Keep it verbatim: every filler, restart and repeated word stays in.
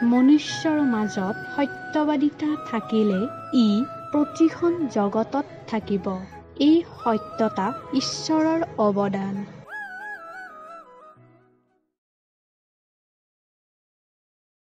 মনুষ্যৰ মাজত সত্যবাদিতা থাকিলে ই প্ৰতিখন জগতত থাকিব। এই সত্যতা ঈশ্বৰৰ অৱদান।